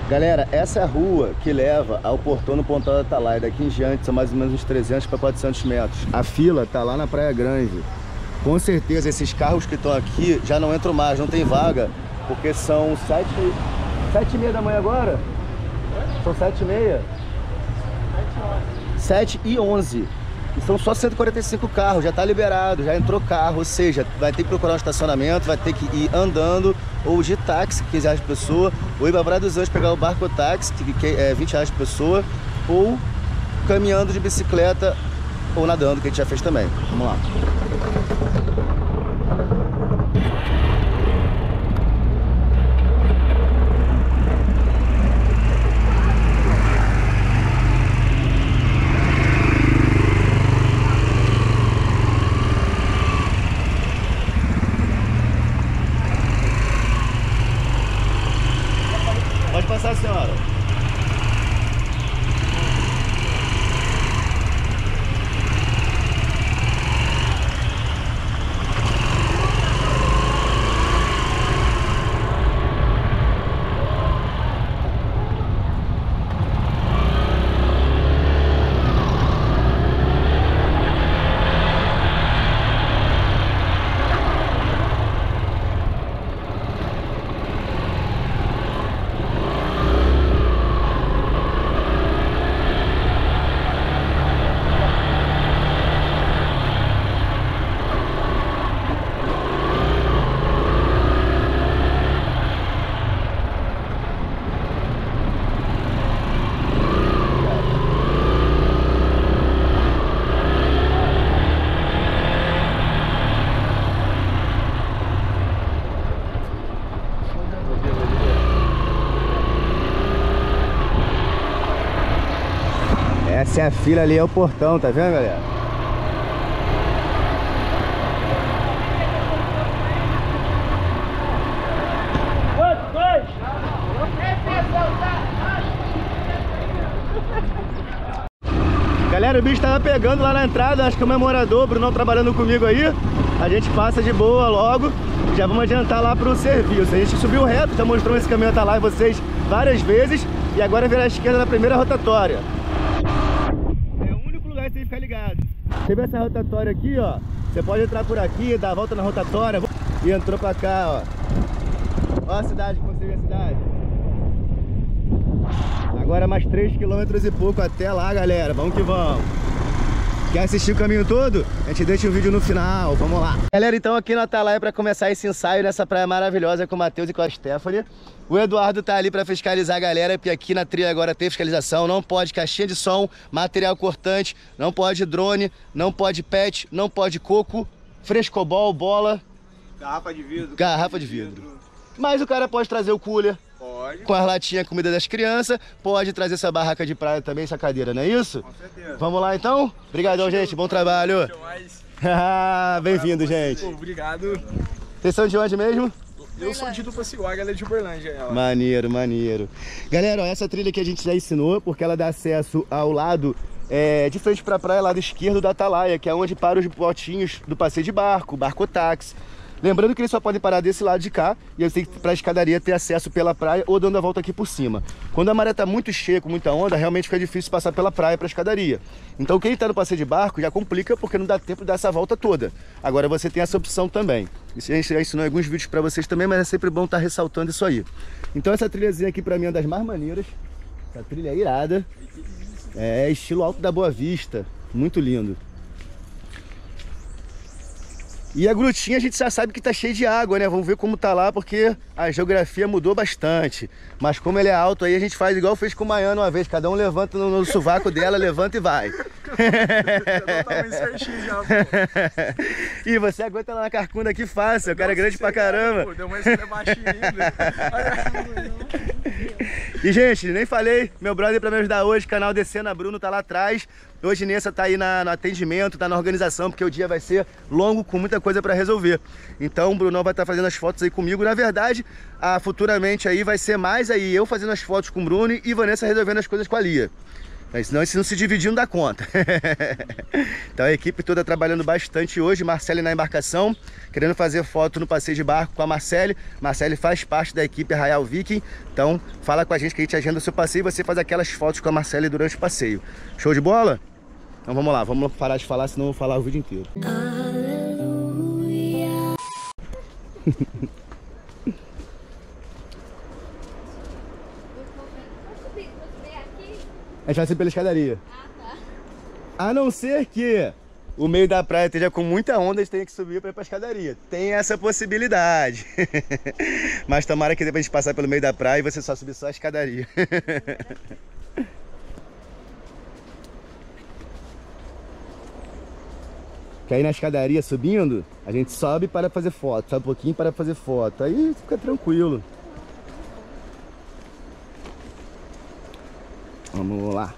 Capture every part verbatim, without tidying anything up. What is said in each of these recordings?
Galera, essa é a rua que leva ao portão no Pontão da Atalaia. Daqui em diante são mais ou menos uns trezentos para quatrocentos metros. A fila tá lá na Praia Grande. Com certeza esses carros que estão aqui já não entram mais, não tem vaga, porque são sete, sete e meia da manhã agora? São sete e meia? Sete e onze. E são só cento e quarenta e cinco carros, já tá liberado, já entrou carro, ou seja, vai ter que procurar um estacionamento, vai ter que ir andando, ou de táxi, quinze reais por pessoa, ou ir pra Praia dos Anjos pegar o barco táxi, que é vinte reais por pessoa, ou caminhando de bicicleta, ou nadando, que a gente já fez também. Vamos lá. Pode passar, senhora. Essa é a fila, ali é o portão, tá vendo, galera? Galera, o bicho tava pegando lá na entrada, acho que o memorador, o Bruno trabalhando comigo aí. A gente passa de boa logo, já vamos adiantar lá pro serviço. A gente subiu reto, já mostrou esse caminho até lá em vocês várias vezes. E agora virar à esquerda na primeira rotatória. Tem que ficar ligado. Teve essa rotatória aqui, ó. Você pode entrar por aqui, dar a volta na rotatória. E entrou pra cá, ó. Ó a cidade, como você vê a cidade. Agora mais três quilômetros e pouco até lá, galera. Vamos que vamos. Quer assistir o caminho todo? A gente deixa o vídeo no final. Vamos lá. Galera, então aqui na Atalaia para começar esse ensaio nessa praia maravilhosa com o Matheus e com a Stephanie. O Eduardo tá ali para fiscalizar a galera, porque aqui na trilha agora tem fiscalização, não pode caixinha de som, material cortante, não pode drone, não pode pet, não pode coco, frescobol, bola, garrafa de vidro. Garrafa de vidro. vidro. Mas o cara pode trazer o cooler. Pode. Com as latinhas, comida das crianças, pode trazer essa barraca de praia também, essa cadeira, não é isso? Com certeza. Vamos lá então? Obrigadão, gente, bom trabalho. Bem-vindo, gente. Pô, obrigado. Vocês são de onde mesmo? Eu sou de Tupaciuá, galera de Uberlândia. Ela. Maneiro, maneiro. Galera, ó, essa trilha que a gente já ensinou, porque ela dá acesso ao lado, é, de frente pra praia, lado esquerdo da Atalaia, que é onde param os botinhos do passeio de barco, barco táxi. Lembrando que eles só podem parar desse lado de cá, e eu sei que para a escadaria ter acesso pela praia ou dando a volta aqui por cima. Quando a maré tá muito cheia, com muita onda, realmente fica difícil passar pela praia para a escadaria. Então quem está no passeio de barco já complica, porque não dá tempo de dar essa volta toda. Agora você tem essa opção também. Isso a gente já ensinou alguns vídeos para vocês também, mas é sempre bom estar ressaltando isso aí. Então essa trilhazinha aqui para mim é uma das mais maneiras. Essa trilha é irada. É estilo Alto da Boa Vista. Muito lindo. E a grutinha a gente já sabe que tá cheio de água, né? Vamos ver como tá lá, porque a geografia mudou bastante. Mas como ele é alto aí, a gente faz igual fez com o Maiano uma vez. Cada um levanta no, no sovaco dela, levanta e vai. E você aguenta lá na carcunda aqui fácil, o cara é grande pra caramba. Deu uma baixinha ainda. E gente, nem falei, meu brother pra me ajudar hoje, canal Descendo a Bruno tá lá atrás. Hoje Nessa tá aí na, no atendimento, tá na organização, porque o dia vai ser longo com muita coisa para resolver. Então o Brunão vai estar tá fazendo as fotos aí comigo. Na verdade, a, futuramente aí vai ser mais aí eu fazendo as fotos com o Bruno e Vanessa resolvendo as coisas com a Lia. Senão se não se dividir não dá conta. Então a equipe toda trabalhando bastante hoje. Marcele na embarcação, querendo fazer foto no passeio de barco com a Marcele. Marcele faz parte da equipe Arraial Viking. Então fala com a gente que a gente agenda o seu passeio e você faz aquelas fotos com a Marcele durante o passeio. Show de bola? Então vamos lá, vamos parar de falar, senão eu vou falar o vídeo inteiro. A gente vai subir pela escadaria. Ah, tá. A não ser que o meio da praia esteja com muita onda, a gente tenha que subir para ir pra escadaria. Tem essa possibilidade. Mas tomara que depois a gente passar pelo meio da praia e você só subir só a escadaria. Que aí na escadaria subindo, a gente sobe para fazer foto. Sobe um pouquinho para fazer foto. Aí fica tranquilo. Vamos lá.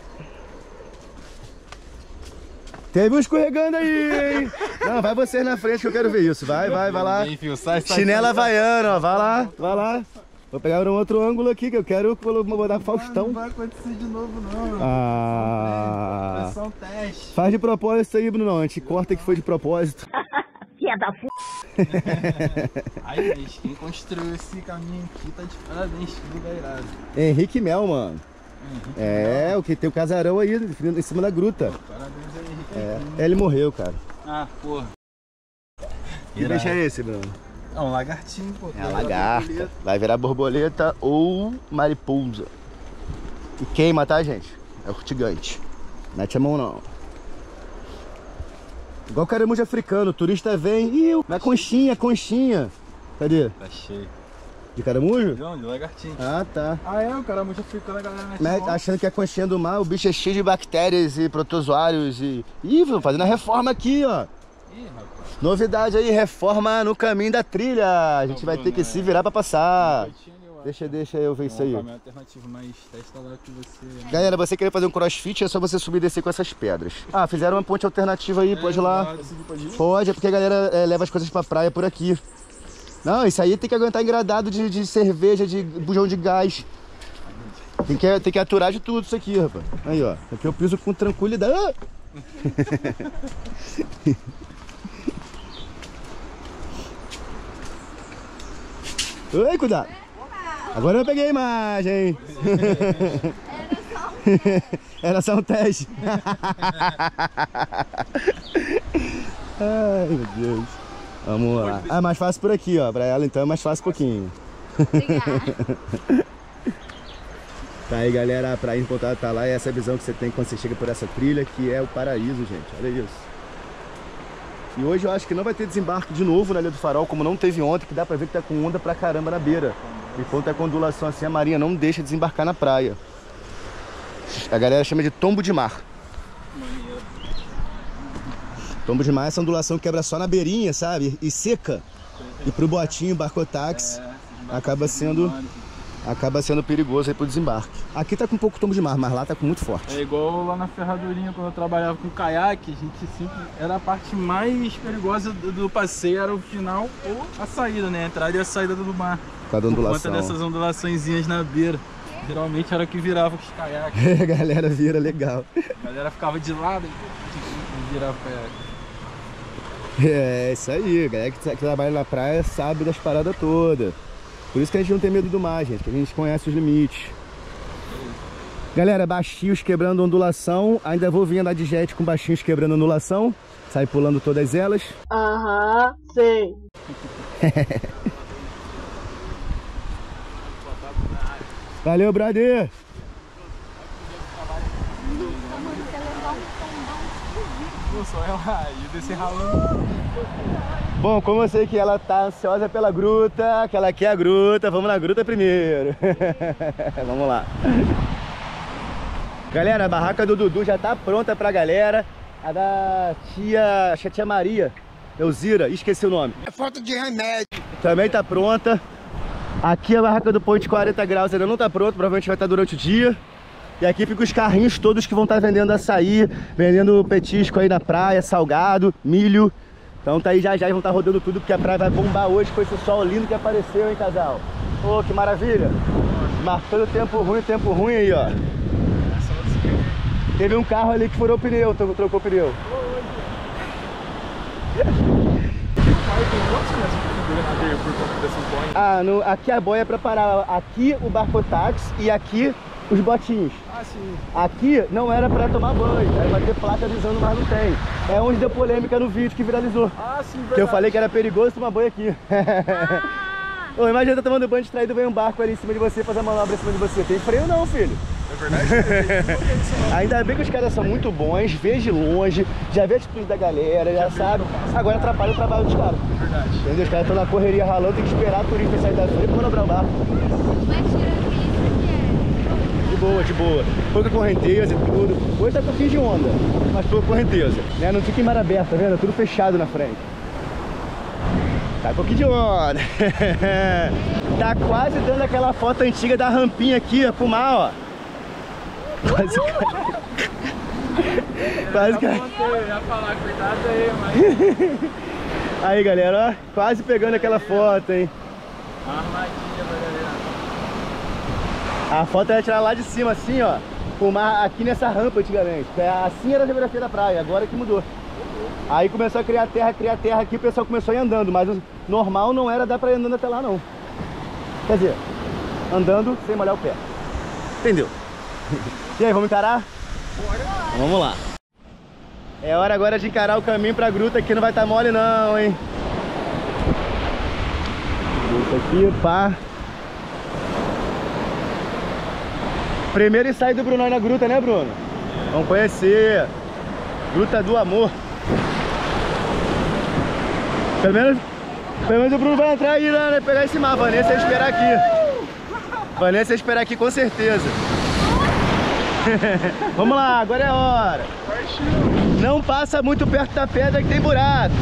Teve um escorregando aí, hein? Não, vai vocês na frente que eu quero ver isso. Vai, vai, vai lá. Chinela havaiana, ó. Vai lá, vai lá. Vou pegar um outro ângulo aqui que eu quero botar Faustão. Não vai acontecer de novo, não. Ah. É só um teste. Faz de propósito aí, Bruno. A gente corta que foi de propósito. Filha da f... Aí, mas quem construiu esse caminho aqui tá de parabéns, que lugar irado. Henrique Mel, mano. Henrique É, Mel. o que tem o casarão aí em cima da gruta. Parabéns aí, Henrique. É, ele morreu, cara. Ah, porra. Que peixe é esse, Bruno? É um lagartinho, pô. É a lagarta. Vai virar borboleta ou mariposa. E queima, tá, gente? É urtigante. Mete a mão, não. Igual caramujo africano. O turista vem. Ih, na conchinha, conchinha. Cadê? Tá cheio. De caramujo? Não, de lagartinho. Ah, tá. Ah, é? O caramujo africano, a galera mete Mas, mão. achando que é a conchinha do mar, o bicho é cheio de bactérias e protozoários e... Ih, fazendo a reforma aqui, ó. Ih, rapaz. Novidade aí, reforma no caminho da trilha. A gente Não, vai Bruno, ter que é. se virar pra passar. Boitinho ali, eu acho. Deixa, deixa eu ver isso aí. É um caminho alternativo, mas testa lá que você... Galera, você querer fazer um crossfit, é só você subir e descer com essas pedras. Ah, fizeram uma ponte alternativa aí, pode ir lá. Pode, pode ir? Pode, é porque a galera é, leva as coisas pra praia por aqui. Não, isso aí tem que aguentar engradado de, de cerveja, de bujão de gás. Tem que, tem que aturar de tudo isso aqui, rapaz. Aí, ó. Aqui eu piso com tranquilidade. Ah! Oi, cuidado. Agora eu peguei a imagem. Era só um teste. Ai, meu Deus. Vamos lá. Ah, mais fácil por aqui, ó. Pra ela então é mais fácil um pouquinho. Obrigada. Tá aí, galera, a praia em Ponta tá lá. E essa é a visão que você tem quando você chega por essa trilha, que é o paraíso, gente. Olha isso. E hoje eu acho que não vai ter desembarque de novo na Ilha do Farol, como não teve ontem, que dá pra ver que tá com onda pra caramba na beira. E quando tá com ondulação assim, a marinha não deixa desembarcar na praia. A galera chama de tombo de mar. Tombo de mar é essa ondulação que quebra só na beirinha, sabe? E seca. E pro botinho, barcotáxi, acaba sendo, acaba sendo perigoso aí pro desembarque. Aqui tá com um pouco tombo de mar, mas lá tá com muito forte. É igual lá na Ferradurinha, quando eu trabalhava com caiaque, a gente sempre... Era a parte mais perigosa do, do passeio, era o final ou a saída, né? A entrada e a saída do mar. Por causa da ondulação. Por conta dessas ondulaçõezinhas na beira. Geralmente era o que virava os caiaques. A galera vira legal. A galera ficava de lado e virava o caiaque. É, isso aí, a galera que, que trabalha na praia sabe das paradas todas. Por isso que a gente não tem medo do mar, gente, que a gente conhece os limites. Galera, baixinhos quebrando ondulação. Ainda vou vir andar de jet com baixinhos quebrando ondulação. Sai pulando todas elas. Aham, sei. Valeu, brother! Pô, só ela aí, descer ralando. Bom, como eu sei que ela tá ansiosa pela gruta, que ela quer a gruta, vamos na gruta primeiro. Vamos lá. Galera, a barraca do Dudu já tá pronta pra galera. A da tia, acho que é a tia Maria, Elzira, esqueci o nome. É falta de remédio. Também tá pronta. Aqui a barraca do Ponte quarenta graus ainda não tá pronta, provavelmente vai estar durante o dia. E aqui ficam os carrinhos todos que vão estar vendendo açaí, vendendo petisco aí na praia, salgado, milho. Então tá aí, já já vão estar rodando tudo, porque a praia vai bombar hoje com esse sol lindo que apareceu, hein, casal? Ô, que maravilha! Marcando tempo ruim, tempo ruim aí, ó. Só Teve um carro ali que furou o pneu, trocou o pneu. Ah, no, aqui a boia é pra parar. Aqui o barcotáxi e aqui os botinhos. Ah, sim. Aqui não era pra tomar banho, aí vai ter placa avisando, mas não tem. É onde deu polêmica no vídeo que viralizou. Ah, sim, verdade. Que eu falei que era perigoso tomar banho aqui. Ô, imagina, tá tomando banho distraído, vem um barco ali em cima de você, fazer a manobra em cima de você. Tem freio não, filho. É verdade. Ainda bem que os caras são muito bons, vê de longe, já vê a atitude da galera, já, já sabe. Agora atrapalha o trabalho dos caras. Verdade. Entendeu? Os caras estão na correria ralando, tem que esperar a turista sair da frente pra manobrar o barco. De boa, de boa. Pouca correnteza e tudo. Hoje tá um pouquinho de onda, mas pouca correnteza. Né? Não fica em mar aberto, tá vendo? Tudo fechado na frente. Tá um pouquinho de onda. Tá quase dando aquela foto antiga da rampinha aqui, ó, pro mar, ó. Quase quase que... Eu ia falar, cuidado aí, mas... Aí, galera, ó. Quase pegando aquela foto, hein. Uma armadilha pra galera. A foto era tirar lá de cima, assim, ó. Com o mar aqui nessa rampa antigamente. Assim era a geografia da praia, agora que mudou. Aí começou a criar terra, criar terra aqui, o pessoal começou a ir andando, mas o normal não era dar pra ir andando até lá, não. Quer dizer, andando sem molhar o pé. Entendeu? E aí, vamos encarar? Bora. Vamos lá. É hora agora de encarar o caminho pra gruta, que não vai estar mole não, hein? Gruta aqui, pá. Primeiro ensaio do Bruno aí na gruta, né, Bruno? Vamos conhecer. Gruta do Amor. Pelo menos, pelo menos o Bruno vai entrar aí, né? Pegar esse mar. Vanessa ia esperar aqui. Vanessa ia esperar aqui com certeza. Vamos lá, agora é a hora. Não passa muito perto da pedra que tem buraco.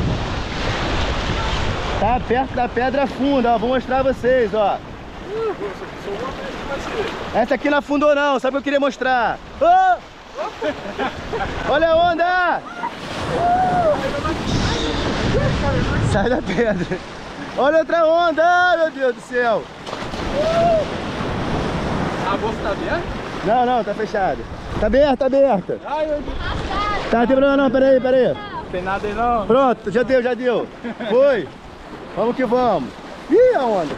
Tá perto da pedra funda, ó. Vou mostrar a vocês, ó. Essa aqui não afundou não, sabe o que eu queria mostrar? Oh! Olha a onda! Sai da pedra. Olha outra onda, meu Deus do céu. A bolsa tá aberta? Não, não, tá fechado. Tá aberta, tá aberta. Ai, meu Deus. Tá, não tem problema não, peraí, peraí. Não tem nada aí não? Pronto, já deu, já deu. Foi. Vamos que vamos. Ih, a onda.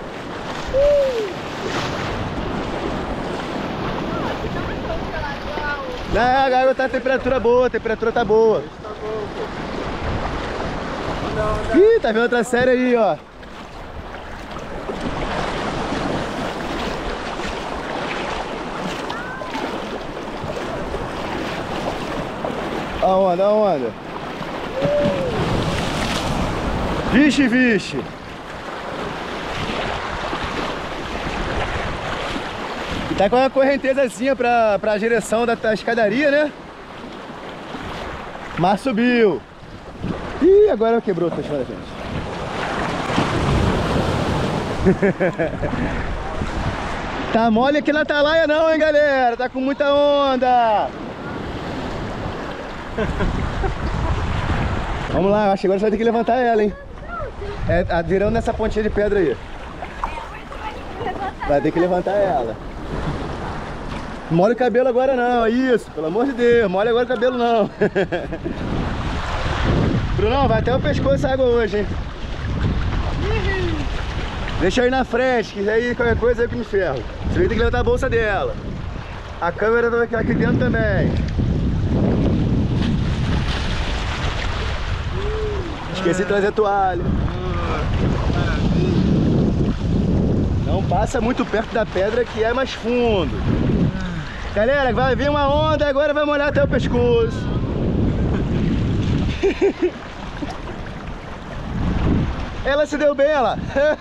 Não, agora tá a temperatura boa, a temperatura tá boa. Ih, tá vendo outra série aí, ó. A onda, a onda. Vixe, vixe. E tá com uma correntezazinha pra, pra direção da, da escadaria, né? Mar subiu. Ih, agora quebrou o fechado da gente. Tá mole aqui na Atalaia não, hein, galera? Tá com muita onda. Vamos lá, acho que agora você vai ter que levantar ela, hein? É, virando nessa pontinha de pedra aí. Vai ter que levantar ela. Não molha o cabelo agora não, isso, pelo amor de Deus, molha agora o cabelo não. Brunão, vai até o pescoço essa água hoje, hein? Deixa eu ir na frente, que aí qualquer coisa é que me ferro. Você vai ter que levantar a bolsa dela. A câmera vai ficar aqui dentro também. Esqueci de trazer a toalha. Não passa muito perto da pedra que é mais fundo. Galera, vai vir uma onda, agora vai molhar até o pescoço. Ela se deu bem, ela.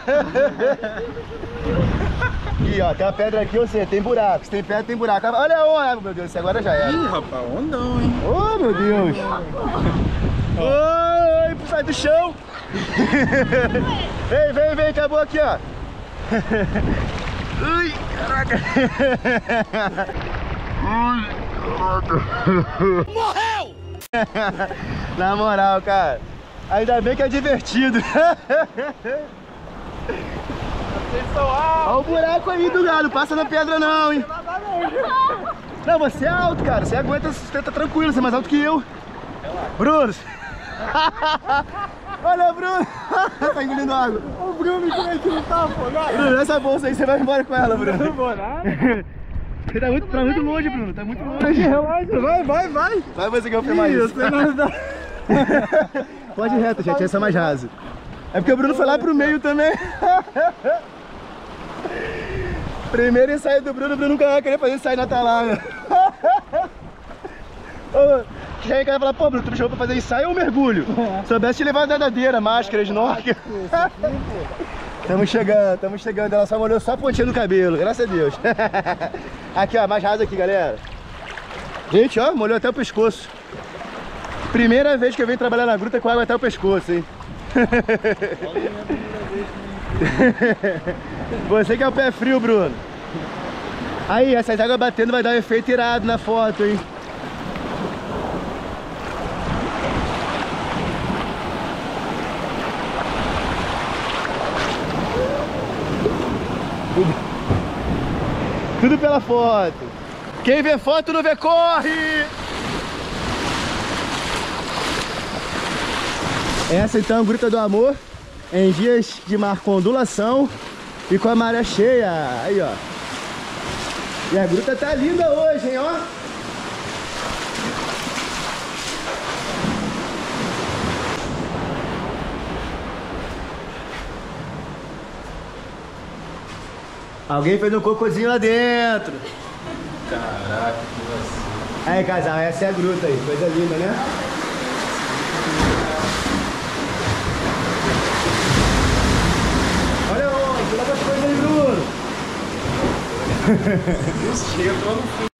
Aqui, ó, tem uma pedra aqui, ou seja, tem buraco. Se tem pedra, tem buraco. Olha a onda, meu Deus, agora já era. Ih, rapaz, ondão, hein? Oh, meu Deus. Oi, sai do chão. Vem, vem, vem, acabou aqui, ó. Ui, caraca. Ui, caraca. Morreu! Na moral, cara. Ainda bem que é divertido. Olha o buraco aí do gado, passa na pedra não, hein? Não, você é alto, cara. Você aguenta, sustenta tranquilo. Você é mais alto que eu. Bruno. Olha, Bruno. Tá engolindo água. O Bruno, como é que não tá afogado? Bruno, essa bolsa aí, você vai embora com ela, Bruno. Não vou nada. Você tá muito, tá muito longe, Bruno. Tá muito longe. Relaxa, vai, vai, vai. Vai você que eu vou filmar Ih, eu isso. sei nadar. Pode ir reto, gente. Essa é mais raso. É porque o Bruno foi lá pro meio também. Primeiro ensaio do Bruno, o Bruno nunca vai querer fazer ensaio na atalaia. Chega aí, cara, vai falar, pô, Bruno, tu me chamou pra fazer ensaio ou mergulho? É. Soubesse te levar a nadadeira, máscara, snorkel. Estamos chegando, estamos chegando. Ela só molhou só a pontinha do cabelo, graças a Deus. Aqui, ó, mais raso aqui, galera. Gente, ó, molhou até o pescoço. Primeira vez que eu venho trabalhar na gruta com água até o pescoço, hein? Você que é o pé frio, Bruno. Aí, essas águas batendo vai dar um efeito irado na foto, hein? Tudo, tudo pela foto. Quem vê foto não vê corre. Essa então é a Gruta do Amor em dias de mar com ondulação e com a maré cheia. Aí, ó. E a gruta tá linda hoje, hein, ó. Alguém fez um cocôzinho lá dentro. Caraca, que vacilo. Aí, casal, essa é a gruta aí. Coisa linda, né? Olha onde, leva as coisas aí, Bruno. Isso, chega entrou no fundo.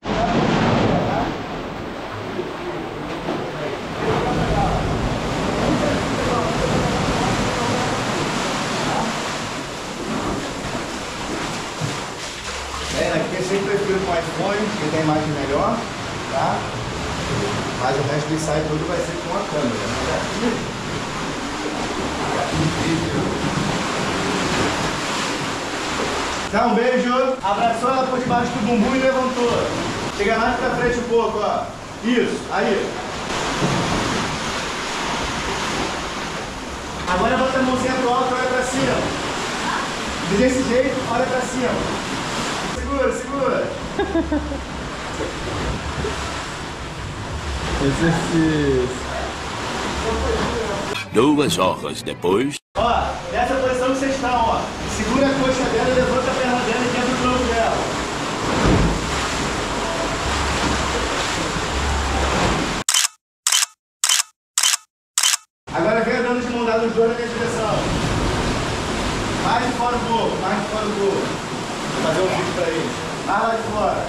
É, aqui eu sempre prefiro com iPhone, porque tem imagem melhor, tá? Mas o resto do ensaio todo vai ser com a câmera. Mas aqui, aqui incrível. Dá um beijo, abraçou ela por debaixo do bumbum e levantou. Chega mais pra frente um pouco, ó. Isso, aí. Agora bota a mãozinha pro alto e olha pra cima. Desse jeito, olha pra cima. Segura, segura. Exercício. Duas horas depois. Ó, nessa posição que vocês estão, ó. Segura a coxa dela e levanta a perna dela e dentro do tronco dela. Agora vem dando de mão dada os dois na minha direção. Mais de fora um pouco, mais de fora um pouco. Vou fazer um vídeo pra eles. Mais lá de fora.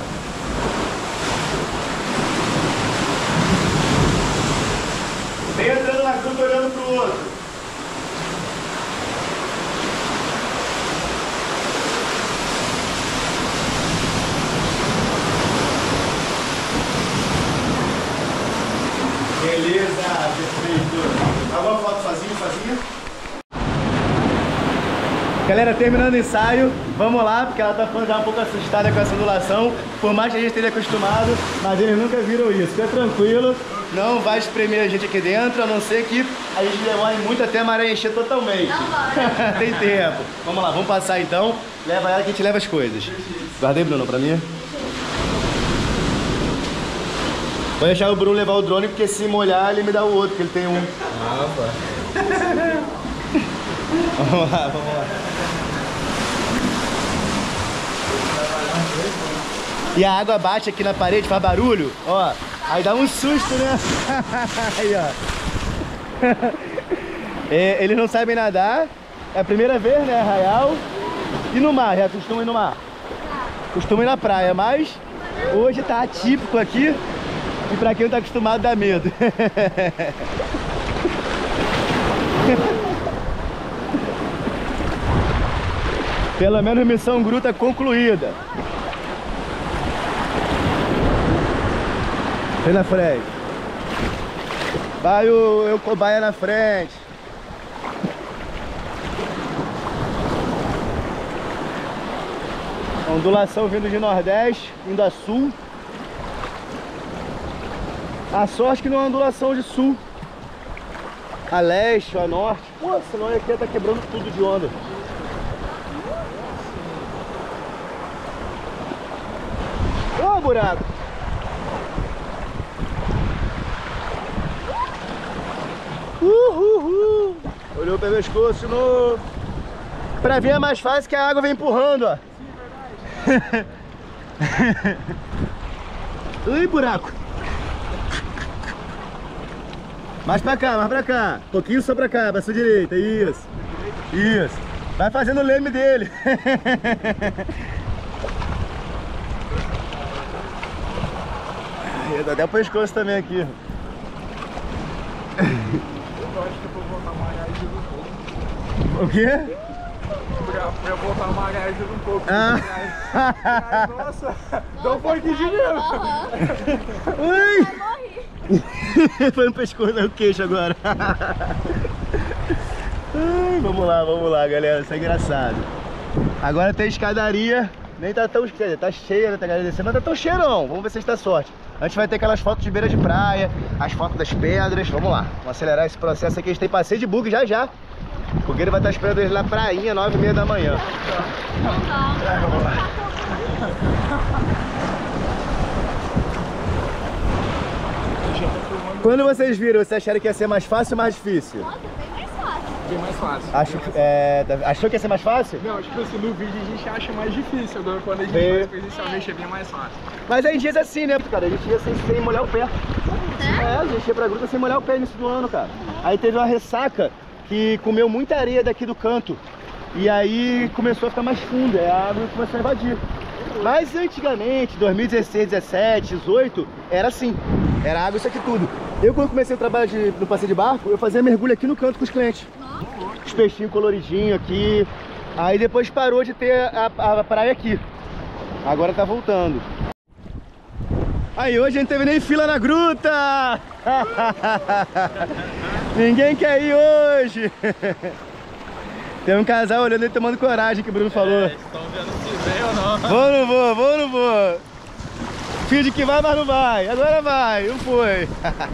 Vem entrando na gruta olhando pro outro. Beleza, perfeito. Alguma foto sozinho, sozinha? Galera, terminando o ensaio, vamos lá, porque ela tá ficando já um pouco assustada com essa ondulação. Por mais que a gente esteja acostumado, mas eles nunca viram isso. Fica tranquilo, não vai espremer a gente aqui dentro, a não ser que a gente demore muito até a maré encher totalmente. Não vai. Tem tempo. Vamos lá, vamos passar então. Leva ela que a gente leva as coisas. Guardei, Bruno, pra mim. Vou deixar o Bruno levar o drone, porque se molhar ele me dá o outro, porque ele tem um. Ah, pá. Vamos lá, vamos lá. E a água bate aqui na parede, faz barulho, ó. Aí dá um susto, né? Aí, ó. É, eles não sabem nadar. É a primeira vez, né? Arraial. E no mar, já costumam ir no mar. Costumam ir na praia, mas hoje tá atípico aqui. E pra quem não tá acostumado, dá medo. Pelo menos missão gruta concluída. Vem na frente. Vai o, o cobaia na frente. Ondulação vindo de nordeste, indo a sul. A sorte que não é uma ondulação de sul, a leste, a norte. Pô, senão aqui ia tá quebrando tudo de onda. Ô, buraco! Uhul! Olhou para o pescoço de novo. Pra ver é mais fácil que a água vem empurrando, ó. Sim, verdade. Ui, buraco! Mais pra cá, mais pra cá. Um pouquinho só pra cá, pra sua direita. Isso. Isso. Vai fazendo o leme dele. Ai, dá até o pescoço também aqui. Eu acho que eu vou voltar uma garagem um pouco. O quê? Pra, pra voltar uma garagem um pouco. Ah. Ai, nossa, dá um pouquinho de medo. Ui! Foi no pescoço, no queixo agora. Ai, vamos lá, vamos lá, galera. Isso é engraçado. Agora tem escadaria. Nem tá tão cheia, tá cheia, né? Tá agradecendo, mas não tá tão cheia não. Vamos ver se a gente tá sorte. A gente vai ter aquelas fotos de beira de praia, as fotos das pedras. Vamos lá, vamos acelerar esse processo aqui. A gente tem passeio de bug já já. Porque ele vai estar esperando eles na prainha, nove e meia da manhã. É, vamos lá. Quando vocês viram, vocês acharam que ia ser mais fácil ou mais difícil? Nossa, bem mais fácil. Bem mais fácil. Acho que, é, achou que ia ser mais fácil? Não, tipo assim, no vídeo a gente acha mais difícil. Agora quando a gente Bem... faz presencialmente é bem mais fácil. Mas aí dias assim, né, cara? A gente ia sem, sem molhar o pé. É? É, a gente ia pra gruta sem molhar o pé início do ano, cara. Aí teve uma ressaca que comeu muita areia daqui do canto. E aí começou a ficar mais fundo, aí a água começou a invadir. Mas antigamente, dois mil e dezesseis, dezessete, dezoito, era assim. Era água isso aqui tudo. Eu quando comecei o trabalho de, no passeio de barco, eu fazia mergulho aqui no canto com os clientes. Nossa. Os peixinhos coloridinhos aqui. Aí depois parou de ter a, a, a praia aqui. Agora tá voltando. Aí hoje a gente teve nem fila na gruta! Ninguém quer ir hoje! Tem um casal olhando e tomando coragem, que o Bruno falou. É, estão vendo se vem ou não. Vou ou não vou, vou ou não vou? Finge que vai, mas não vai. Agora vai, não foi.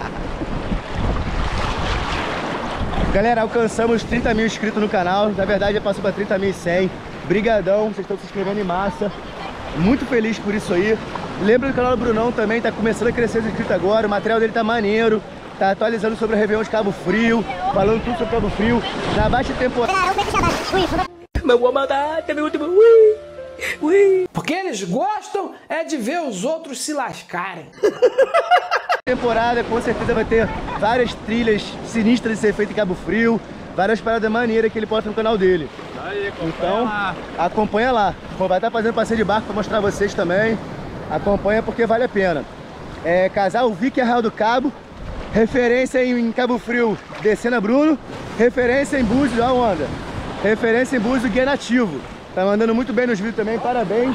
Galera, alcançamos trinta mil inscritos no canal. Na verdade, já passou para trinta mil e cem. Brigadão, vocês estão se inscrevendo em massa. Muito feliz por isso aí. Lembra do canal do Brunão também, tá começando a crescer os inscritos agora. O material dele tá maneiro. Tá atualizando sobre o Réveillon de Cabo Frio, falando tudo sobre Cabo Frio. Na baixa temporada. Mas vou mandar até meu último. Ui, ui. Porque eles gostam é de ver os outros se lascarem. Temporada com certeza vai ter várias trilhas sinistras de ser feito em Cabo Frio, várias paradas maneiras que ele posta no canal dele. Aí, então, lá. acompanha lá. Vai estar fazendo passeio de barco para mostrar vocês também. Acompanha porque vale a pena. É Casal Vicky Arraial do Cabo. Referência em Cabo Frio, Descendo Bruno. Referência em Búzios, ó onda. Referência em Búzios, guia nativo. Tá mandando muito bem nos vídeos também, parabéns.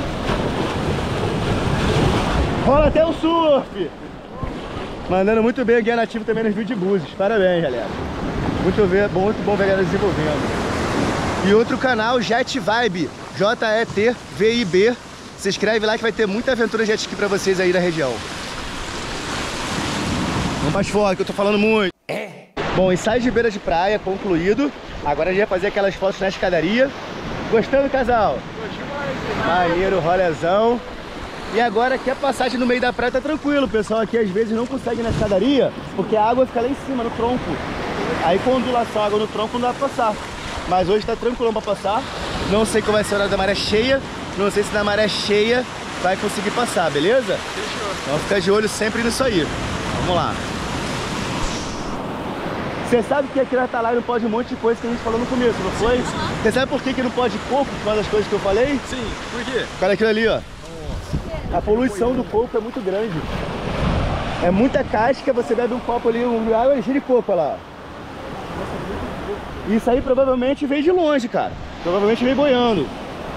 Rola até o surf. Mandando muito bem o guia nativo também nos vídeos de Búzios. Parabéns, galera. Muito, ver, muito bom ver a galera desenvolvendo. E outro canal, Jet Vibe. J E T V I B. Se inscreve lá que vai ter muita aventura jet ski pra vocês aí na região. Vamos mais forte, que eu tô falando muito. É. Bom, ensaio de beira de praia concluído. Agora a gente vai fazer aquelas fotos na escadaria. Gostando, casal? Maneiro, rolezão. E agora aqui a passagem no meio da praia tá tranquilo. O pessoal aqui às vezes não consegue ir na escadaria porque a água fica lá em cima, no tronco. Aí com ondulação, a água no tronco não dá pra passar. Mas hoje tá tranquilo pra passar. Não sei qual vai ser a hora da maré cheia. Não sei se na maré cheia vai conseguir passar, beleza? Fechou. Então fica de olho sempre nisso aí. Vamos lá. Você sabe que aqui na Atalaia não pode um monte de coisa que a gente falou no começo, não foi? Você sabe por que, que não pode coco, por causa das coisas que eu falei? Sim, por quê? Por causa daquilo ali, ó. A poluição do coco é muito grande. É muita casca, você bebe um copo ali, um água cheio de coco, olha lá. Isso aí provavelmente veio de longe, cara. Provavelmente veio boiando.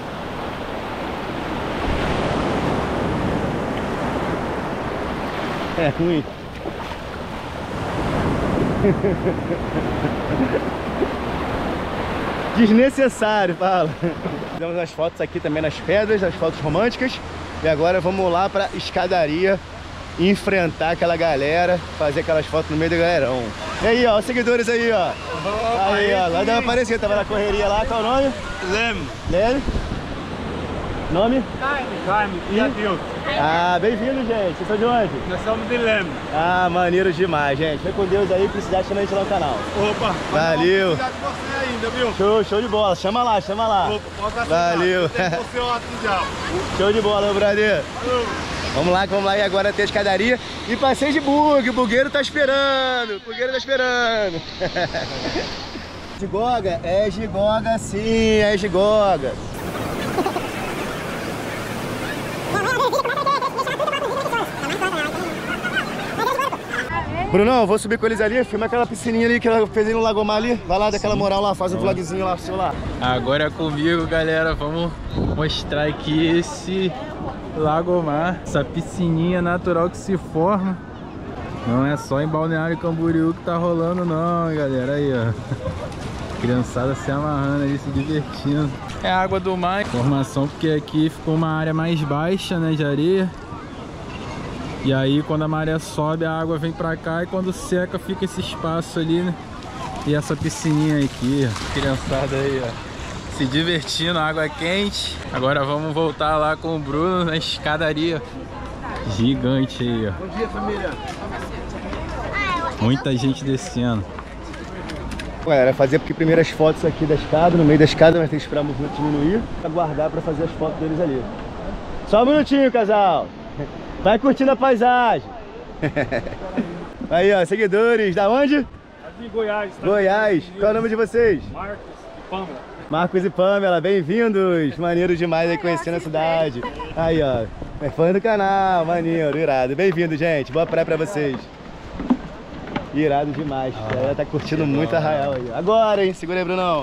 É ruim. Desnecessário, fala. Fizemos as fotos aqui também nas pedras, as fotos românticas. E agora vamos lá para escadaria enfrentar aquela galera, fazer aquelas fotos no meio do galerão. E aí, ó, os seguidores aí, ó. Opa, aí, ó, lá deu uma parecida, tava na correria lá, qual é o nome? Lem. Leme. Nome? Carme, e Adilson. Ah, bem-vindo, gente. Vocês são de onde? Nós somos de Lem. Ah, maneiro demais, gente. Fica com Deus aí, precisar chama a gente lá no canal. Opa. Valeu. Obrigado de você ainda, viu? Show, show de bola. Chama lá, chama lá. Opa, pode dar valeu. você ótimo, diabo. Show de bola, meu brother. Valeu. Vamos lá, vamos lá. E agora tem a escadaria e passeio de bug. O bugueiro tá esperando. O bugueiro tá esperando. Gigoga? É gigoga sim, é gigoga. Brunão, vou subir com eles ali, filma aquela piscininha ali que ela fez aí no Lagomar ali. Vai lá, daquela moral lá, faz um vlogzinho lá, seu lá. Agora é comigo, galera. Vamos mostrar aqui esse Lagomar, essa piscininha natural que se forma. Não é só em Balneário Camboriú que tá rolando não, galera. Aí, ó. Criançada se amarrando ali, se divertindo. É água do mar. Formação porque aqui ficou uma área mais baixa, né, de areia. E aí quando a maré sobe a água vem pra cá e quando seca fica esse espaço ali, né? E essa piscininha aqui, ó. Criançada aí, ó, se divertindo, água quente. Agora vamos voltar lá com o Bruno na escadaria gigante aí, ó. Bom dia, família. Muita gente descendo. Galera, fazer porque primeiras fotos aqui da escada, no meio da escada, mas tem que esperar o movimento diminuir, aguardar pra fazer as fotos deles ali. Só um minutinho, casal. Vai curtindo a paisagem. Aí, ó, seguidores, da onde? De Goiás. Tá? Goiás. Qual é o nome de vocês? Marcos e Pâmela. Marcos e Pâmela, bem-vindos. Maneiro demais aí conhecendo a cidade. Aí, ó, é fã do canal, maneiro, irado. Bem-vindo, gente. Boa praia pra vocês. Irado demais. A galera tá curtindo muito Arraial aí. Agora, hein? Segura aí, Brunão.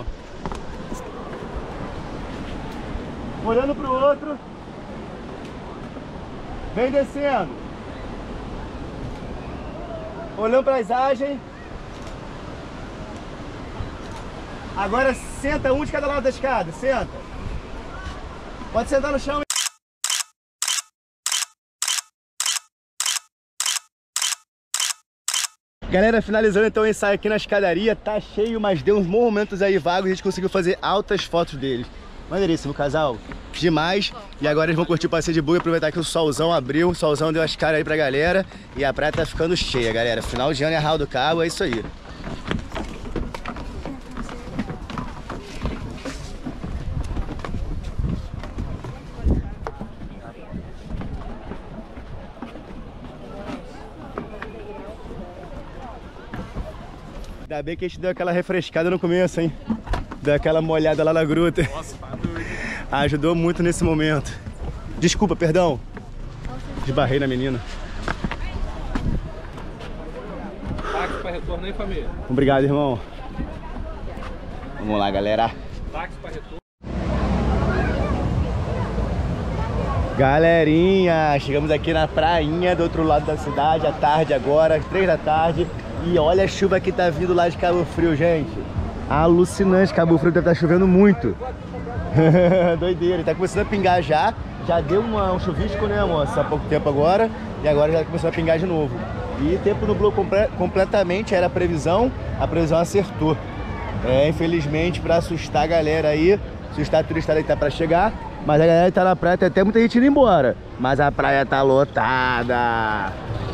Olhando pro outro. Vem descendo. Olhando pra paisagem. Agora senta um de cada lado da escada. Senta. Pode sentar no chão. Galera, finalizando então o ensaio aqui na escadaria. Tá cheio, mas deu uns momentos aí vagos. A gente conseguiu fazer altas fotos deles. Maneiríssimo, casal. Demais. E agora eles vão curtir o passeio de bug. Aproveitar que o solzão abriu. O solzão deu as caras aí pra galera. E a praia tá ficando cheia, galera. Final de ano é Arraial do Cabo, é isso aí. Ainda bem que a gente deu aquela refrescada no começo, hein? Deu aquela molhada lá na gruta. Nossa, tá doido. Ajudou muito nesse momento. Desculpa, perdão. Esbarrei na menina. Táxi pra retorno aí, família. Obrigado, irmão. Vamos lá, galera. Táxi pra retorno. Galerinha, chegamos aqui na prainha do outro lado da cidade, à tarde agora, três da tarde. E olha a chuva que tá vindo lá de Cabo Frio, gente. Alucinante, Cabo Frio deve estar chovendo muito. Doideira, tá começando a pingar já. Já deu uma, um chuvisco, né, moça? Há pouco tempo agora. E agora já começou a pingar de novo. E tempo nublou comple completamente, era a previsão. A previsão acertou. É, infelizmente, pra assustar a galera aí. Assustar a turistada que tá pra chegar. Mas a galera que tá na praia, tem até muita gente indo embora. Mas a praia tá lotada.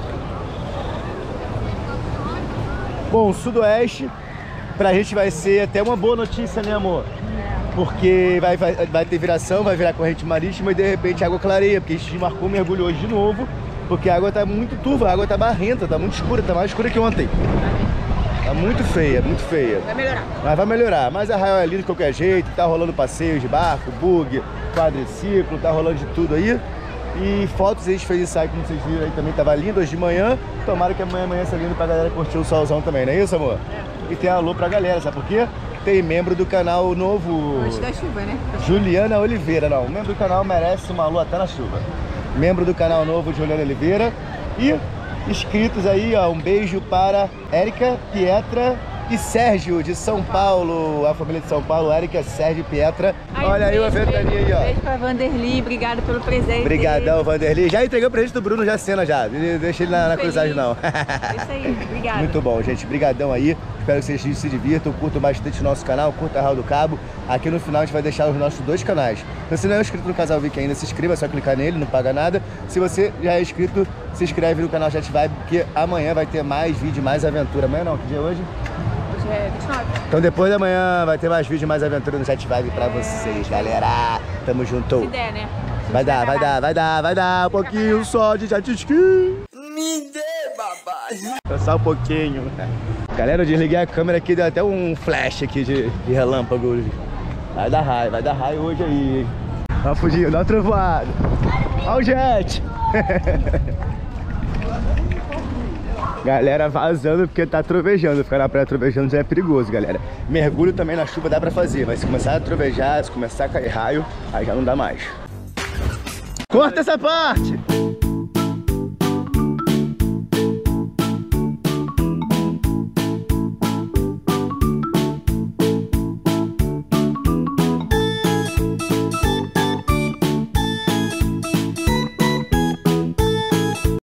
Bom, sudoeste pra gente vai ser até uma boa notícia, né, amor? Porque vai, vai, vai ter viração, vai virar corrente marítima e de repente a água clareia, porque a gente marcou mergulho hoje de novo, porque a água tá muito turva, a água tá barrenta, tá muito escura, tá mais escura que ontem. Tá muito feia, muito feia. Vai melhorar. Mas vai melhorar, mas a Arraial é lindo de qualquer jeito, tá rolando passeios de barco, bug, quadriciclo, tá rolando de tudo aí. E fotos a gente fez ensaio, como vocês viram aí, também tava lindo hoje de manhã. Tomara que amanhã amanhã seja lindo pra galera curtir o solzão também, não é isso, amor? É. E tem alô pra galera, sabe por quê? Tem membro do canal novo... Hoje da chuva, né? Juliana Oliveira, não. Membro do canal merece uma alô até na chuva. Membro do canal novo, Juliana Oliveira. E inscritos aí, ó, um beijo para Érica, Pietra e Sérgio de São Paulo, a família de São Paulo, Érica, Sérgio e Pietra. Ai, Olha aí beijo, o ventaninha aí, ó. Beijo pra Vanderly, obrigado pelo presente. Obrigadão, Vanderly. Já entregou o presente do Bruno, já cena já. Deixa ele na, na cruzagem, não. Isso aí, obrigado. Muito bom, gente. Brigadão aí. Espero que vocês se divirtam, curtam bastante o nosso canal, curta a Raul do Cabo. Aqui no final a gente vai deixar os nossos dois canais. Se você não é inscrito no Casal Vic ainda, se inscreva, é só clicar nele, não paga nada. Se você já é inscrito, se inscreve no canal Jet Vibe, porque amanhã vai ter mais vídeo, mais aventura. Amanhã não, que dia é hoje? Hoje é vinte e nove. Então depois da manhã vai ter mais vídeo, mais aventura no Jet Vibe pra vocês, galera. Tamo junto. Se der, né? Se Vai dar, vai dar, vai dar, vai dar um pouquinho só de jet ski. Me dê, babá. Só um pouquinho. Galera, eu desliguei a câmera aqui, deu até um flash aqui de, de relâmpago. Vai dar raio, vai dar raio hoje aí. Ó, fugiu, dá uma trovoada. Ó o jet. Galera vazando porque tá trovejando. Ficar na praia trovejando já é perigoso, galera. Mergulho também na chuva dá pra fazer, mas se começar a trovejar, se começar a cair raio, aí já não dá mais. Corta essa parte!